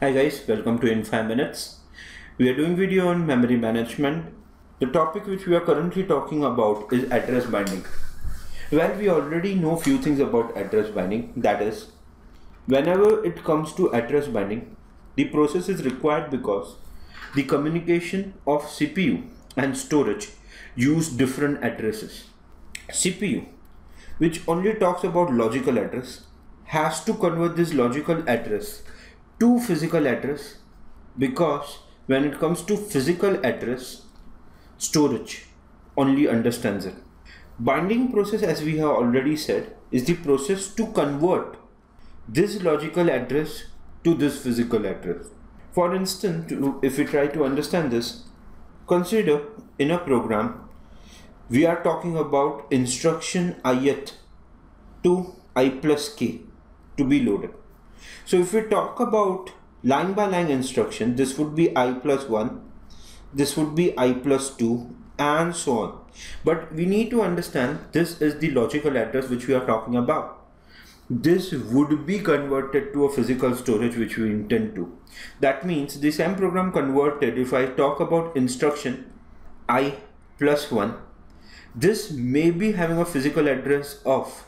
Hi guys, welcome to In 5 Minutes. We are doing video on memory management. The topic which we are currently talking about is address binding. Well, we already know few things about address binding. That is, whenever it comes to address binding, the process is required because the communication of CPU and storage use different addresses. CPU, which only talks about logical address, has to convert this logical address to physical address, because when it comes to physical address, storage only understands it. Binding process, as we have already said, is the process to convert this logical address to this physical address. For instance, if we try to understand this, consider in a program we are talking about instruction ith to I plus k to be loaded. So if we talk about line by line instruction, this would be I plus 1, this would be I plus 2, and so on. But we need to understand this is the logical address which we are talking about. This would be converted to a physical storage which we intend to. That means the same program converted, if I talk about instruction I plus 1, this may be having a physical address of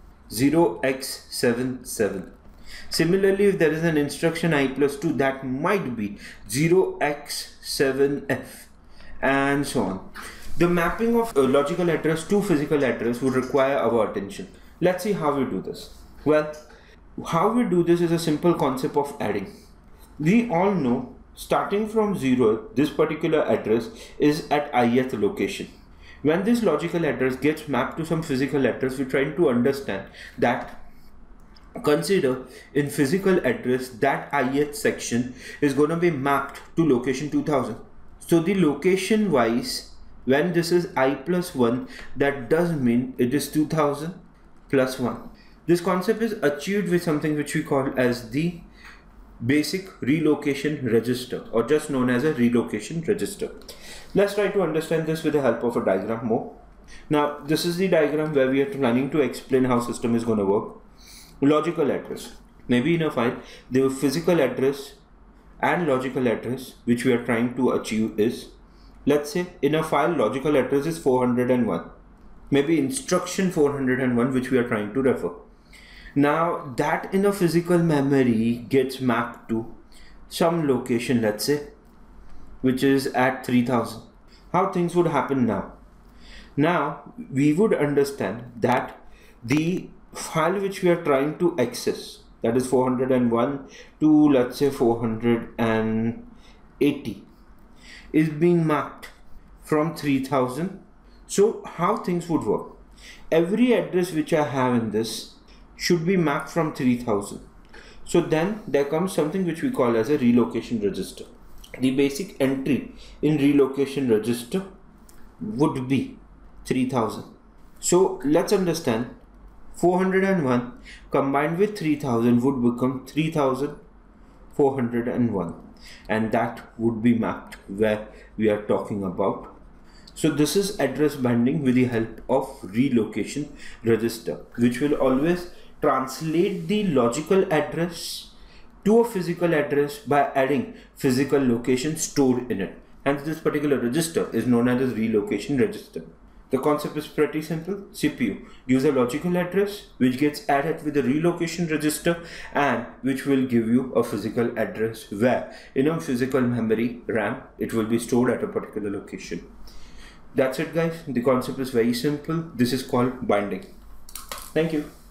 0x77. Similarly, if there is an instruction I plus 2, that might be 0x7f, and so on. The mapping of a logical address to physical address would require our attention. Let's see how we do this. Well, how we do this is a simple concept of adding. We all know starting from 0, this particular address is at ith location. When this logical address gets mapped to some physical address, we're trying to understand that, consider in physical address that ith section is going to be mapped to location 2000. So the location wise, when this is I plus 1, that does mean it is 2000 plus 1. This concept is achieved with something which we call as the basic relocation register, or just known as a relocation register. Let's try to understand this with the help of a diagram more. Now this is the diagram where we are planning to explain how system is going to work. Logical address, maybe in a file the physical address and logical address which we are trying to achieve is, let's say in a file logical address is 401, maybe instruction 401 which we are trying to refer. Now that in a physical memory gets mapped to some location, let's say, which is at 3000. How things would happen now? Now we would understand that the file which we are trying to access, that is 401 to, let's say, 480, is being mapped from 3000. So how things would work? Every address which I have in this should be mapped from 3000. So then there comes something which we call as a relocation register. The basic entry in relocation register would be 3000. So let's understand, 401 combined with 3000 would become 3401, and that would be mapped where we are talking about. So this is address binding with the help of relocation register, which will always translate the logical address to a physical address by adding physical location stored in it. Hence this particular register is known as relocation register. The concept is pretty simple. CPU gives a logical address which gets added with the relocation register, and which will give you a physical address where in a physical memory RAM it will be stored at a particular location. That's it guys. The concept is very simple. This is called binding. Thank you.